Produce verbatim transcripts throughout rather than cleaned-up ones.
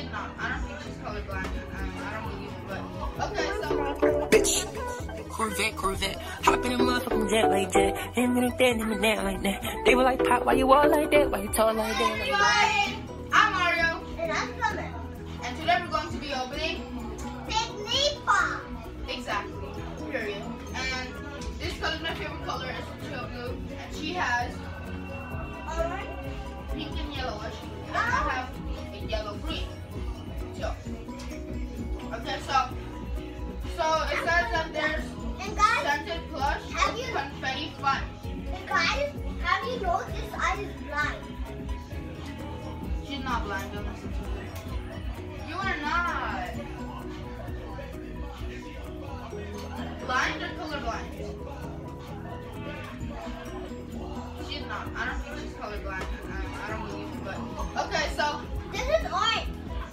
She's not. I don't think she's colorblind. Um, I don't believe it, but okay, so. Bitch. Corvette, Corvette. Hop in a motherfucking jet like that. Him and that, him and that like that. They were like, Pop, why you all like that? Why you tall like that? Like Anyway, I'm Mario. And I'm Summer. And today we're going to be opening Pygmy Pop. exactly. Period. And this color is my favorite color. It's teal blue. And she has Alright. pink and yellowish. And I have a yellow green. So, okay, so so it says that there's And guys, scented plush have you- confetti fun. and guys, have you noticed this eye is blind? She's not blind. Don't listen to her. You are not. Blind or colorblind? She's not. I don't think she's colorblind. I, I don't believe it, but okay. So This is orange.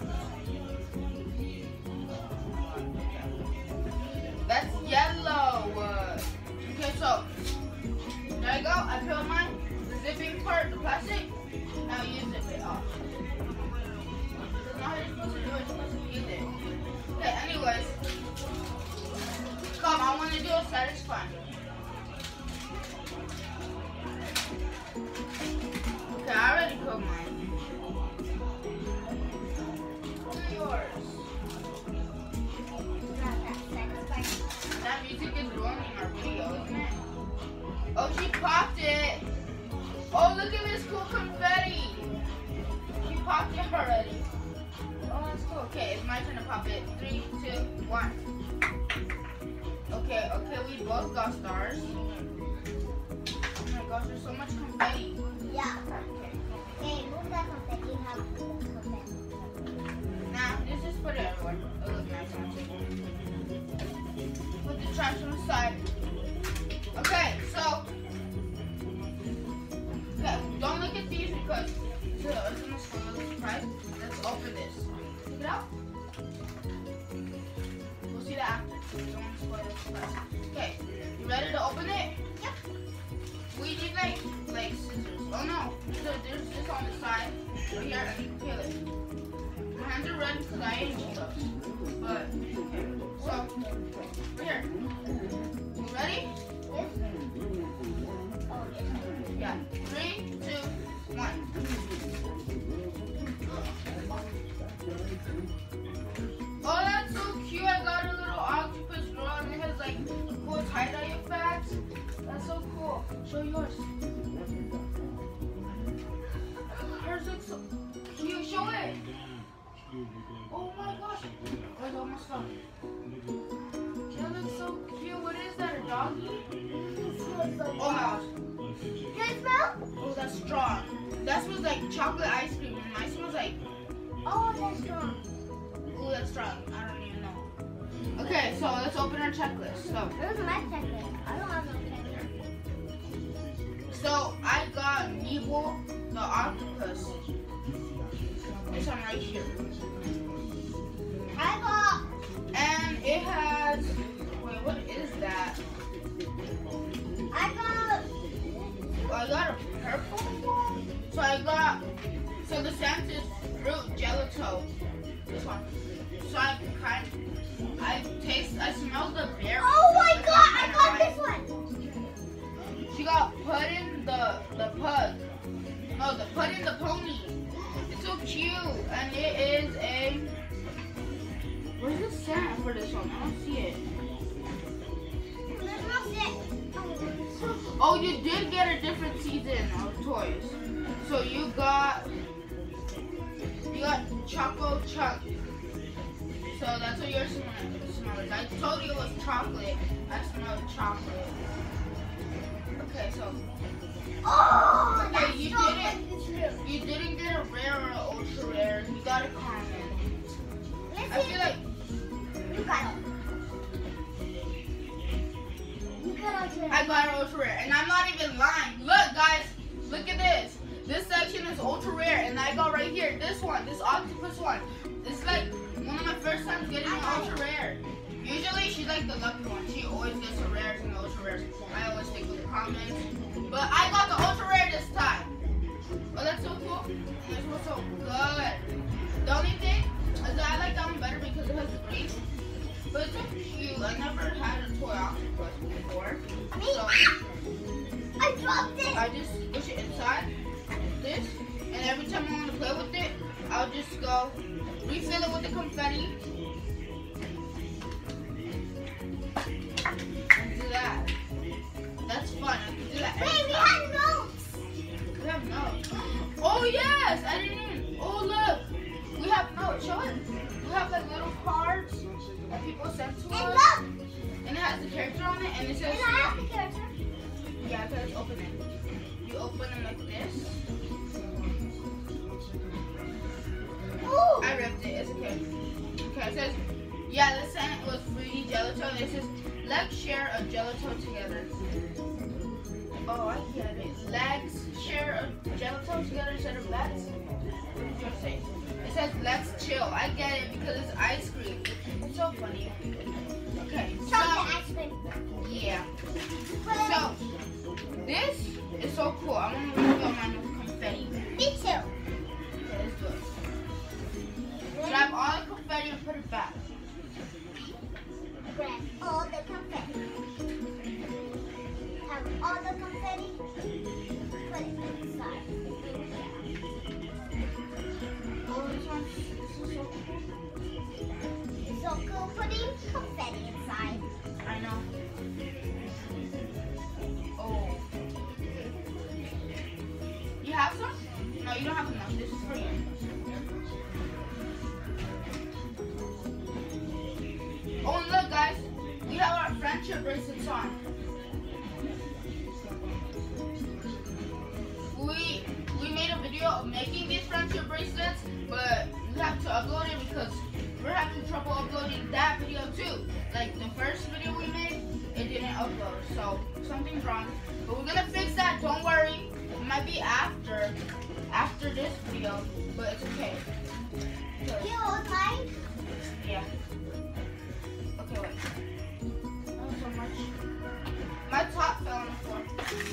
that's yellow. Uh, Okay, so there you go. I peeled mine. The zipping part, the plastic. Now you zip it off. That's not how you're supposed to do it. You're supposed to peel it. Okay. Anyways, come. I want to do a satisfying. Okay, I already cooked mine. Do yours. That music is ruining our video, isn't it? Oh, she popped it. Oh, look at this cool confetti. She popped it already. Oh, that's cool. Okay, it's my turn to pop it. Three, two, one. Okay, okay, we both got stars. Oh my gosh, there's so much confetti. Yeah. Okay. Hey, move that confetti. Have confetti. Now, let's just put it everywhere. It looks nice on the table. Put the trash on the side. Okay, so. Okay, don't look at these because it's gonna spoil the surprise. Let's open this. Take it out. We'll see that after. Don't want to spoil the surprise. Okay, you ready to open it? Yep. We need like like scissors. Oh no, so there's this on the side. Right here, and you can peel it. My hands are red because I ate stuff. But okay, so right here. You ready? Yes. Oh, yes. Yeah. Three, two, one. Oh, that's so cute. I got a little octopus girl and it has like cool tie-dye effects. That's so cool. Show yours. Hers looks so cute. Show it. Oh my gosh. Oh, it almost fell. That looks so cute. What is that? A doggy? Oh my gosh. Can I smell? Oh, that's strong. That smells like chocolate ice cream. And mine smells like, Oh, that's strong. oh, that's strong. I don't even know. Okay, so let's open our checklist. So, Where's my checklist? I don't have no checklist. so I got Nebo the octopus. This one right here. I got. And it has, wait, what is that? I got. Oh, I got a purple one. So I got, so the scent is fruit gelato. This one. So I kind I taste, I smell the berry. Oh my god! I got this one. She got put in the the pug. No, the put in the pony. It's so cute, and it is a. Where's the scent for this one? I don't see it. There's no set. Oh, you did get a different season of toys. So you got you got Choco Chunk. So that's what yours smells. I told you it was chocolate. I smelled chocolate. Okay, so Oh, okay, that's you so didn't good. you didn't get a rare or an ultra rare. You got a common. I Listen, feel like you got it. You got it. I got an ultra rare, and I'm not even lying. Look, guys, look at this. This section is ultra rare, and I got right here this one, this octopus one. It's like one of my first times getting an ultra rare. Usually she's like the lucky one. She always gets the rares and the ultra rares. I always stick with the commons, but I got the ultra rare this time. Oh, that's so cool. And this was so good. The only thing I never had a toy octopus before. Me? So I dropped it. I just push it inside this, and every time I want to play with it, I'll just go refill it with the confetti. And do that. That's fun. I can do that. Wait, we had notes. We have notes. Oh yes, I didn't even. Oh look, we have notes. Show it. We have like little cards that people send to And us, look. and it has the character on it, and it says. And I have the character. Yeah, let's open it. You open them like this. Ooh. I ripped it. It's okay. Okay, it says, yeah, the Senate was free gelato. And it says, let's share a gelato together. Oh, I get it. Legs share a gelato together instead of legs. What did you say? It says, let's chill. I get it because it's ice cream. It's so funny. Okay, so, Chocolate ice cream. yeah. Put it So, this is so cool. I want to refill mine with confetti. Me too. Okay, let's do it. Grab all the confetti and put it back. Grab all the confetti. Have all the confetti. Put it inside. Oh, this one, this is so cool. It's so cool putting confetti inside. I know. Oh. You have some? No, you don't have enough. This is for you. Oh, and look, guys. We have our friendship bracelets on. We we made a video of making these friendship bracelets, but we have to upload it because we're having trouble uploading that video too. Like the first video we made, it didn't upload, so something's wrong. But we're gonna fix that. Don't worry. It might be after after this video, but it's okay. You hold mine? Yeah. Okay, wait. Oh, so much. My top fell on the floor.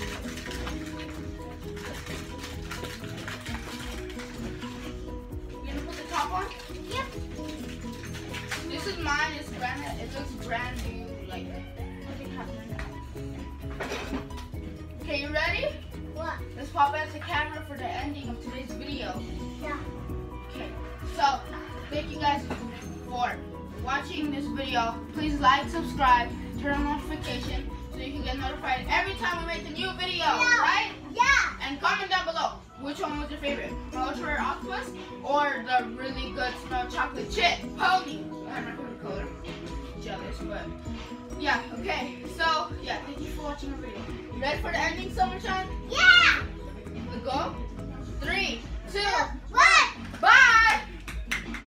You gonna put the top on? Yep. This is mine. It's brand. It looks brand new. Like nothing happened. Okay, you ready? What? Let's pop out the camera for the ending of today's video. Yeah. Okay. So, thank you guys for watching this video. Please like, subscribe, turn on notification so you can get notified every time we make a new video, Yeah. right? Yeah. And comment down below which one was your favorite, the ultra rare octopus or the really good smell chocolate chip pony. I have my favorite color. Jealous, but yeah. Okay. So yeah, thank you for watching the video. You ready for the ending, Summershine? Yeah. Let's go. Three, two. One.